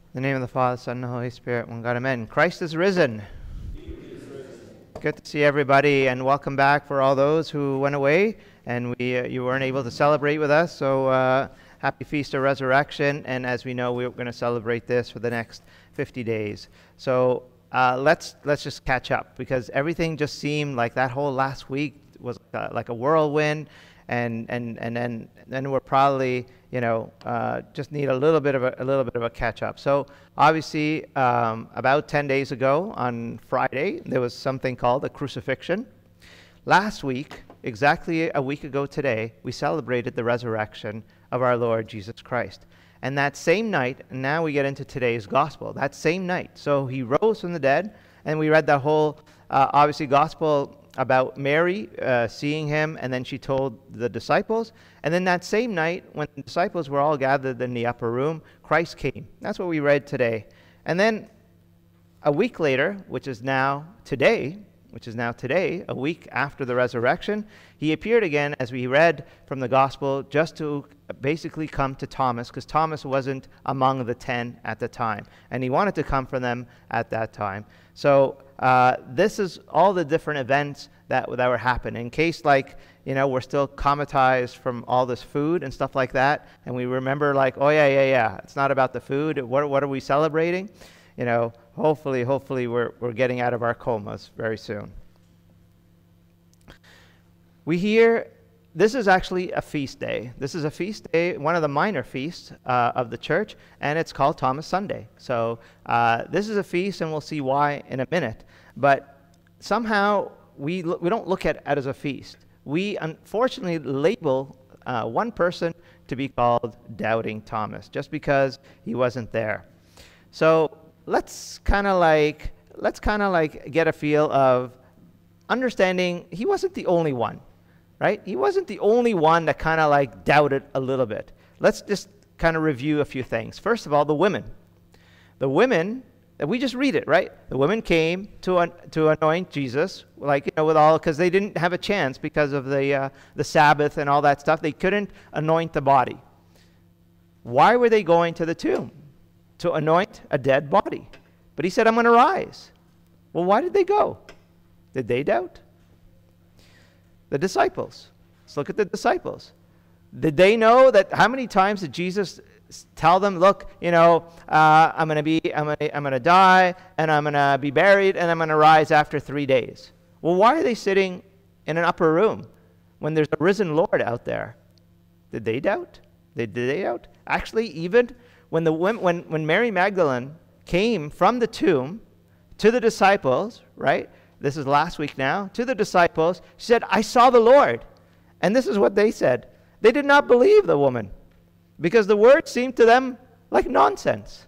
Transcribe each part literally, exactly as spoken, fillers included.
In the name of the Father, Son, and the Holy Spirit, one God, amen. Christ is risen. He is risen. Good to see everybody, and welcome back for all those who went away and we uh, you weren't able to celebrate with us. So uh, happy Feast of Resurrection, and as we know, we're going to celebrate this for the next fifty days. So uh, let's let's just catch up, because everything just seemed like that whole last week was uh, like a whirlwind, and and and then then we're probably you know uh, just need a little bit of a, a little bit of a catch up. So obviously, um, about ten days ago on Friday, there was something called the crucifixion. Last week, exactly a week ago today, we celebrated the resurrection of our Lord Jesus Christ. And that same night, and now we get into today's gospel, that same night, so he rose from the dead, and we read the whole, uh, obviously, gospel about Mary uh, seeing him, and then she told the disciples. And then that same night, when the disciples were all gathered in the upper room, Christ came. That's what we read today. And then a week later, which is now today, which is now today, a week after the resurrection, he appeared again, as we read from the gospel, just to basically come to Thomas, because Thomas wasn't among the ten at the time, and he wanted to come for them at that time. So uh, this is all the different events that, that were happening. In case, like, you know, we're still traumatized from all this food and stuff like that, and we remember, like, oh, yeah, yeah, yeah, it's not about the food. What, what are we celebrating? You know, hopefully, hopefully we're, we're getting out of our comas very soon. We hear, this is actually a feast day. This is a feast day, one of the minor feasts uh, of the church, and it's called Thomas Sunday. So uh, this is a feast, and we'll see why in a minute. But somehow we, lo- we don't look at it as a feast. We unfortunately label uh, one person to be called Doubting Thomas, just because he wasn't there. So let's kind of like let's kind of like get a feel of understanding he wasn't the only one, right? He wasn't the only one that kind of like doubted a little bit. Let's just kind of review a few things. First of all, the women. The women, we just read it, right? The women came to un- to anoint Jesus, like, you know, with all, because they didn't have a chance because of the uh, the Sabbath and all that stuff. They couldn't anoint the body. Why were they going to the tomb? To anoint a dead body. But he said, I'm going to rise. Well, why did they go? Did they doubt? The disciples. Let's look at the disciples. Did they know that, how many times did Jesus tell them, look, you know, uh, I'm going to be, I'm going to, I'm going to die, and I'm going to be buried, and I'm going to rise after three days. Well, why are they sitting in an upper room when there's a risen Lord out there? Did they doubt? Did, did they doubt? Actually, even When the when when Mary Magdalene came from the tomb to the disciples, right? This is last week now, to the disciples, she said, I saw the Lord. And this is what they said. They did not believe the woman, because the word seemed to them like nonsense.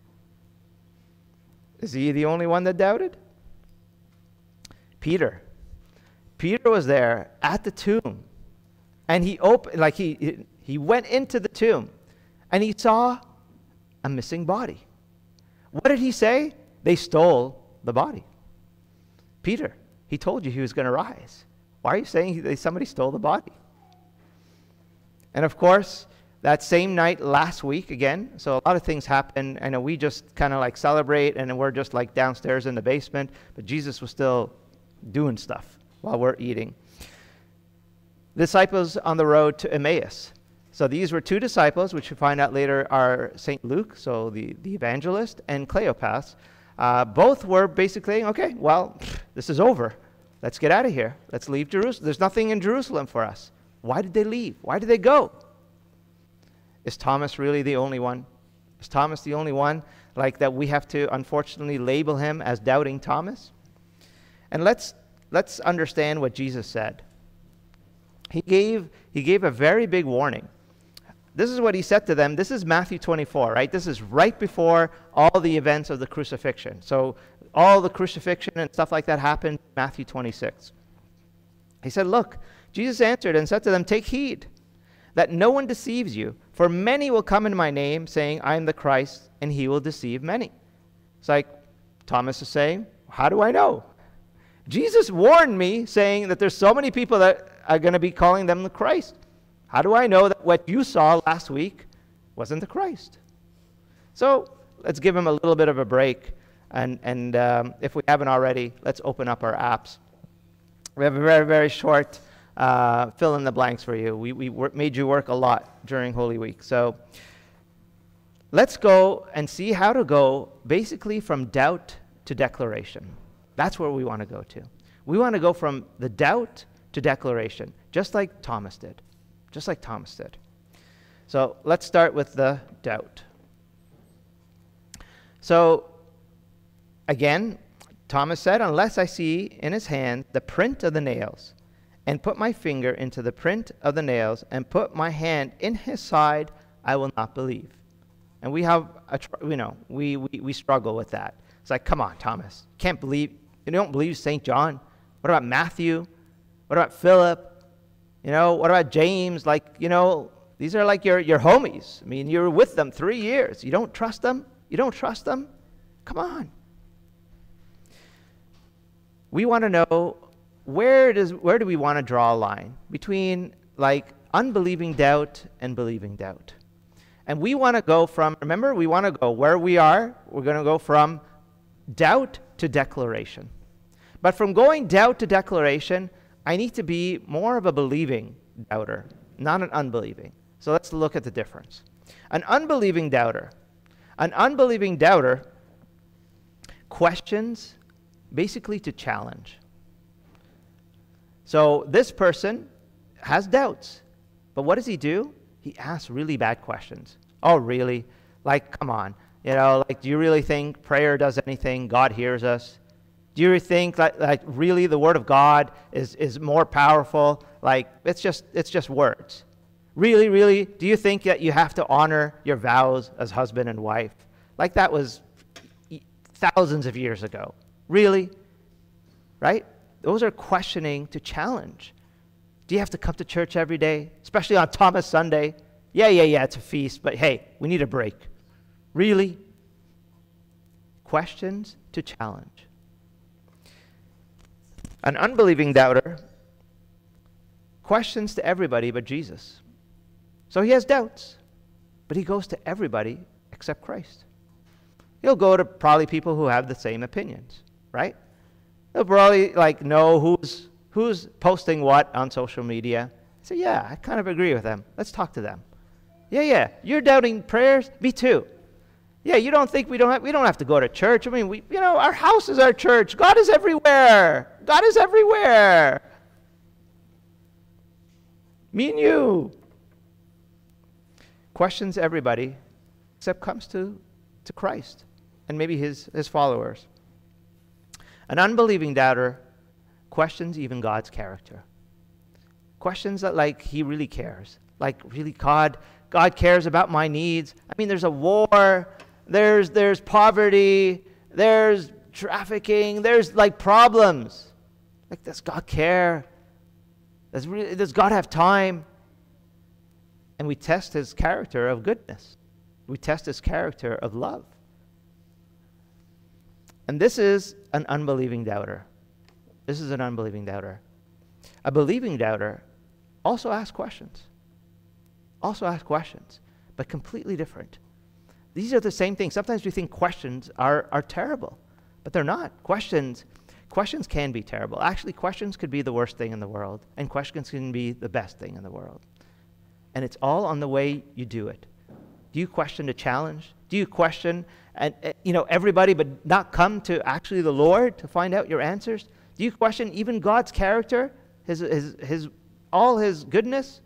Is he the only one that doubted? Peter. Peter was there at the tomb, and he opened, like he he went into the tomb, and he saw a missing body. What did he say? They stole the body. Peter, he told you he was going to rise. Why are you saying he, somebody stole the body? And of course, that same night last week again, so a lot of things happened. I know we just kind of like celebrate, and we're just like downstairs in the basement, but Jesus was still doing stuff while we're eating. Disciples on the road to Emmaus. So these were two disciples, which we find out later are Saint Luke, so the, the evangelist, and Cleopas. Uh, both were basically, okay, well, this is over. Let's get out of here. Let's leave Jerusalem. There's nothing in Jerusalem for us. Why did they leave? Why did they go? Is Thomas really the only one? Is Thomas the only one, like, that we have to unfortunately label him as Doubting Thomas? And let's let's understand what Jesus said. He gave he gave a very big warning. This is what he said to them. This is Matthew twenty-four, right? This is right before all the events of the crucifixion. So all the crucifixion and stuff like that happened in Matthew twenty-six. He said, look, Jesus answered and said to them, take heed that no one deceives you, for many will come in my name, saying, I am the Christ, and he will deceive many. It's like Thomas is saying, how do I know? Jesus warned me, saying that there's so many people that are going to be calling them the Christ. How do I know that what you saw last week wasn't the Christ? So let's give him a little bit of a break. And, and um, if we haven't already, let's open up our apps. We have a very, very short uh, fill in the blanks for you. We, we wor- made you work a lot during Holy Week. So let's go and see how to go basically from doubt to declaration. That's where we want to go to. We want to go from the doubt to declaration, just like Thomas did. Just like Thomas did. So let's start with the doubt. So again, Thomas said, unless I see in his hand the print of the nails, and put my finger into the print of the nails, and put my hand in his side, I will not believe. And we have, a tr- you know, we, we, we struggle with that. It's like, come on, Thomas, can't believe, you don't believe Saint John? What about Matthew? What about Philip? You know, what about James? Like, you know, these are like your, your homies. I mean, you're with them three years. You don't trust them? You don't trust them? Come on. We want to know, where does where do we want to draw a line between like unbelieving doubt and believing doubt? And we want to go from, remember, we want to go where we are, we're going to go from doubt to declaration. But from going doubt to declaration, I need to be more of a believing doubter, not an unbelieving. So let's look at the difference. An unbelieving doubter. An unbelieving doubter questions basically to challenge. So this person has doubts, but what does he do? He asks really bad questions. Oh, really? Like, come on. You know, like, do you really think prayer does anything? God hears us? Do you think that, like, really the Word of God is, is more powerful? Like, it's just, it's just words. Really, really, do you think that you have to honor your vows as husband and wife? Like, that was thousands of years ago. Really? Right? Those are questioning to challenge. Do you have to come to church every day? Especially on Thomas Sunday? Yeah, yeah, yeah, it's a feast, but hey, we need a break. Really? Questions to challenge. An unbelieving doubter questions to everybody but Jesus. So he has doubts, but he goes to everybody except Christ. He'll go to probably people who have the same opinions, right? He'll probably like know who's who's posting what on social media. Say, yeah, I kind of agree with them. Let's talk to them. Yeah, yeah, you're doubting prayers? Me too. Yeah, you don't think we don't have, we don't have to go to church. I mean, we, you know, our house is our church. God is everywhere. God is everywhere. Me and you. Questions everybody except comes to, to Christ and maybe his, his followers. An unbelieving doubter questions even God's character. Questions that like he really cares. Like really God, God cares about my needs. I mean, there's a war, there's there's poverty, there's trafficking, there's like problems. Like, does God care? Does, really, does God have time? And we test his character of goodness. We test his character of love. And this is an unbelieving doubter. This is an unbelieving doubter. A believing doubter also asks questions. Also asks questions, but completely different. These are the same things. Sometimes we think questions are, are terrible, but they're not. Questions, questions can be terrible. Actually, questions could be the worst thing in the world, and questions can be the best thing in the world. And it's all on the way you do it. Do you question to challenge? Do you question and uh, you know everybody, but not come to actually the Lord to find out your answers? Do you question even God's character, his his his all his goodness?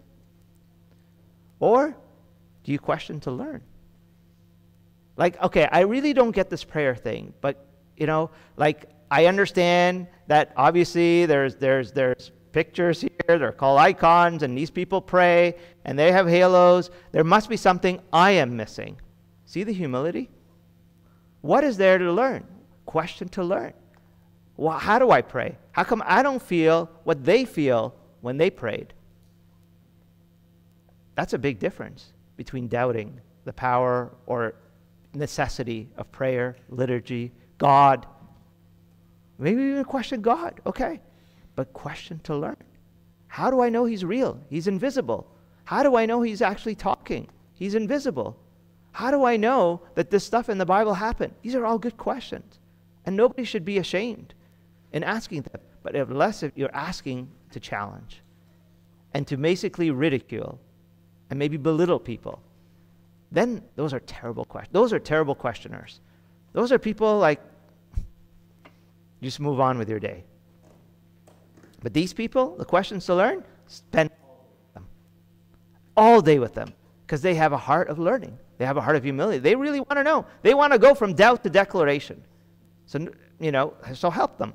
Or do you question to learn? Like, okay, I really don't get this prayer thing, but you know, like I understand that obviously there's there's there's pictures here, they're called icons, and these people pray, and they have halos. There must be something I am missing. See the humility? What is there to learn? Question to learn. Well, how do I pray? How come I don't feel what they feel when they prayed? That's a big difference between doubting the power or necessity of prayer, liturgy, God. Maybe even question God, okay. But question to learn. How do I know he's real? He's invisible. How do I know he's actually talking? He's invisible. How do I know that this stuff in the Bible happened? These are all good questions. And nobody should be ashamed in asking them. But unless if you're asking to challenge and to basically ridicule and maybe belittle people, then those are terrible questions. Those are terrible questioners. Those are people like, just move on with your day. But these people, the questions to learn, spend them all day with them because they have a heart of learning. They have a heart of humility. They really want to know. They want to go from doubt to declaration. So, you know, so help them.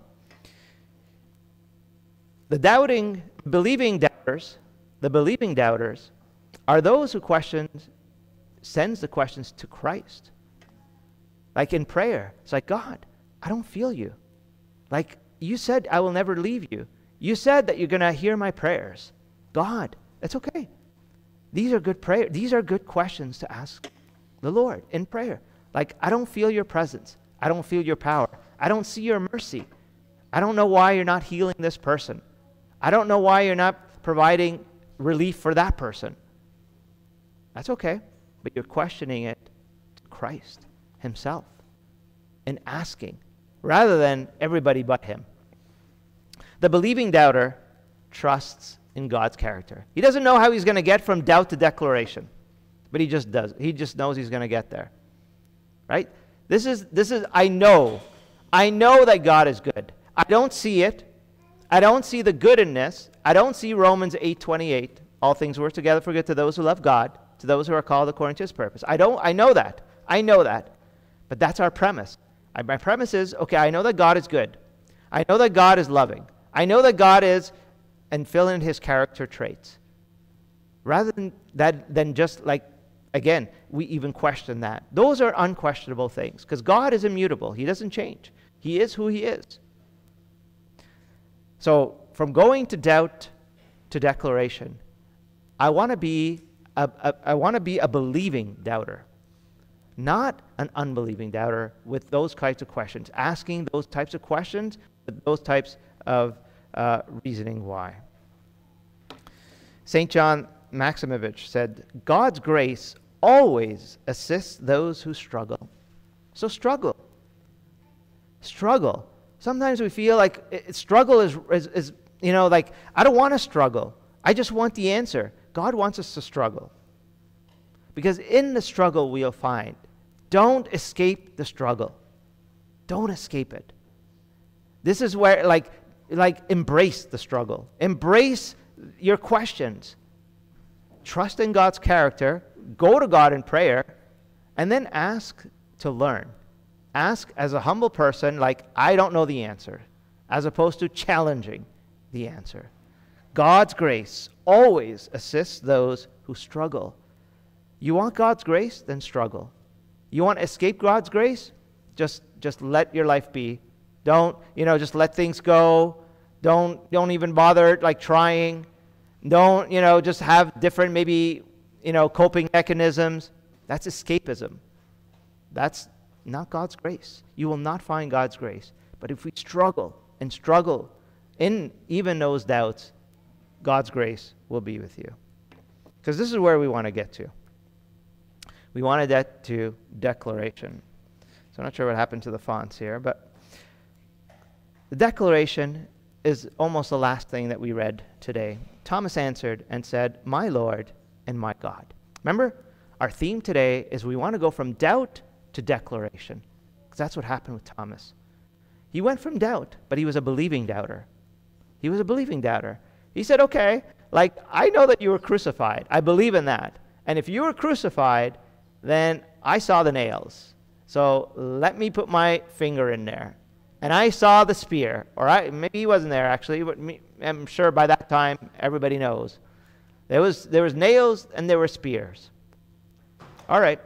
The doubting, believing doubters, the believing doubters are those who questions, sends the questions to Christ. Like in prayer, it's like, God, I don't feel you. Like you said, I will never leave you. You said that you're going to hear my prayers. God, it's okay. These are good prayer. These are good questions to ask the Lord in prayer. Like, I don't feel your presence. I don't feel your power. I don't see your mercy. I don't know why you're not healing this person. I don't know why you're not providing relief for that person. That's okay. But you're questioning it to Christ himself and asking rather than everybody but him. The believing doubter trusts in God's character. He doesn't know how he's going to get from doubt to declaration, but he just does. He just knows he's going to get there. Right? This is, this is, I know. I know that God is good. I don't see it. I don't see the good in this. I don't see Romans eight twenty-eight. All things work together for good to those who love God, to those who are called according to his purpose. I don't, I know that. I know that. But that's our premise. I, my premise is, okay, I know that God is good. I know that God is loving. I know that God is, and fill in his character traits. Rather than that, than just like, again, we even question that. Those are unquestionable things because God is immutable. He doesn't change. He is who he is. So from going to doubt to declaration, I want to be a, a, I want to be a believing doubter, not an unbelieving doubter with those types of questions, asking those types of questions with those types of uh, reasoning why. Saint John Maximovich said, God's grace always assists those who struggle. So struggle. Struggle. Sometimes we feel like it, struggle is, is, is, you know, like, I don't want to struggle. I just want the answer. God wants us to struggle. Because in the struggle we'll find, don't escape the struggle. Don't escape it. This is where, like, like embrace the struggle. Embrace your questions. Trust in God's character. Go to God in prayer. And then ask to learn. Ask as a humble person, like, I don't know the answer, as opposed to challenging the answer. God's grace always assists those who struggle. You want God's grace? Then struggle. You want to escape God's grace? Just, just let your life be. Don't, you know, just let things go. Don't, don't even bother, like, trying. Don't, you know, just have different, maybe, you know, coping mechanisms. That's escapism. That's not God's grace. You will not find God's grace. But if we struggle and struggle in even those doubts, God's grace will be with you. Because this is where we want to get to. We want to get to declaration. So I'm not sure what happened to the fonts here, but the declaration is almost the last thing that we read today. Thomas answered and said, my Lord and my God. Remember, our theme today is we want to go from doubt to declaration. Because that's what happened with Thomas. He went from doubt, but he was a believing doubter. He was a believing doubter. He said, okay, like, I know that you were crucified. I believe in that. And if you were crucified, then I saw the nails. So let me put my finger in there. And I saw the spear. Or I, maybe he wasn't there, actually. But me, I'm sure by that time, everybody knows. There was, there was nails and there were spears. All right.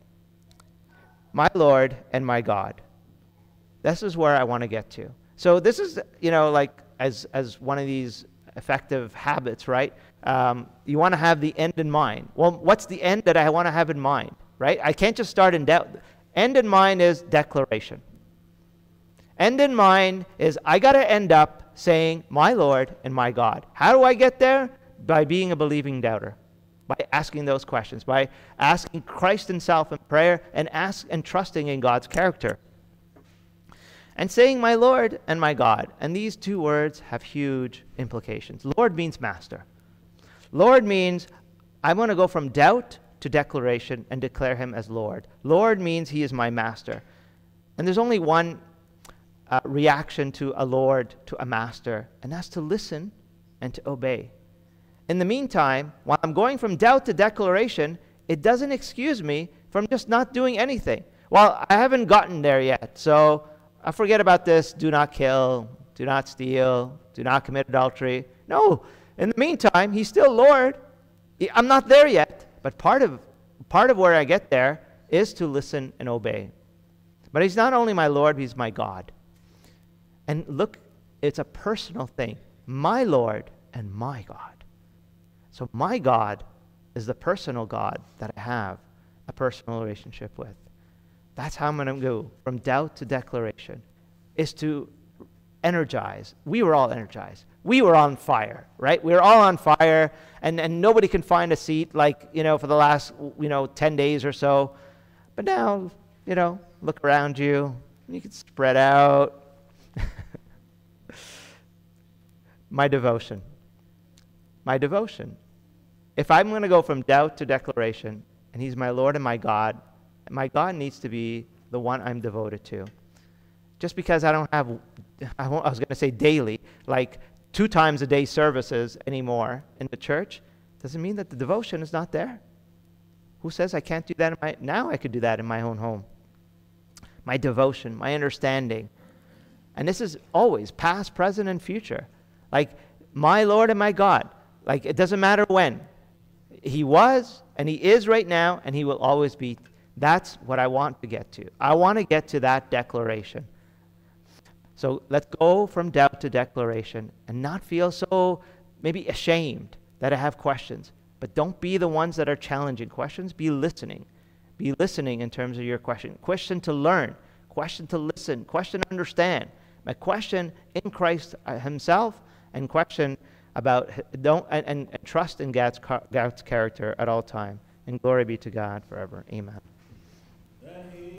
My Lord and my God. This is where I want to get to. So this is, you know, like as, as one of these effective habits, right? Um, you want to have the end in mind. Well, what's the end that I want to have in mind, right? I can't just start in doubt. End in mind is declaration. End in mind is I got to end up saying, my Lord and my God. How do I get there? By being a believing doubter. by asking those questions, by asking Christ himself in prayer and ask and trusting in God's character. And saying my Lord and my God. And these two words have huge implications. Lord means master. Lord means I want to go from doubt to declaration and declare him as Lord. Lord means he is my master. And there's only one uh, reaction to a Lord, to a master, and that's to listen and to obey. In the meantime, while I'm going from doubt to declaration, it doesn't excuse me from just not doing anything. Well, I haven't gotten there yet, so I forget about this. Do not kill, do not steal, do not commit adultery. No, in the meantime, he's still Lord. I'm not there yet, but part of, part of where I get there is to listen and obey. But he's not only my Lord, he's my God. And look, it's a personal thing. My Lord and my God. So my God is the personal God that I have a personal relationship with. That's how I'm going to go from doubt to declaration, is to energize. We were all energized. We were on fire, right? We were all on fire, and, and nobody can find a seat like, you know, for the last, you know, ten days or so. But now, you know, look around you. You can spread out. My devotion. My devotion. If I'm going to go from doubt to declaration, and he's my Lord and my God, my God needs to be the one I'm devoted to. Just because I don't have, I, won't, I was going to say daily, like two times a day services anymore in the church, doesn't mean that the devotion is not there. Who says I can't do that in my, now I could do that in my own home. My devotion, my understanding. And this is always past, present, and future. Like, my Lord and my God. Like, it doesn't matter when. He was, and he is right now, and he will always be. That's what I want to get to. I want to get to that declaration. So let's go from doubt to declaration and not feel so maybe ashamed that I have questions. But don't be the ones that are challenging questions. Be listening. Be listening in terms of your question. Question to learn. Question to listen. Question to understand. My question in Christ himself, and question about don't and, and, and trust in God's, God's character at all time. And glory be to God forever. Amen.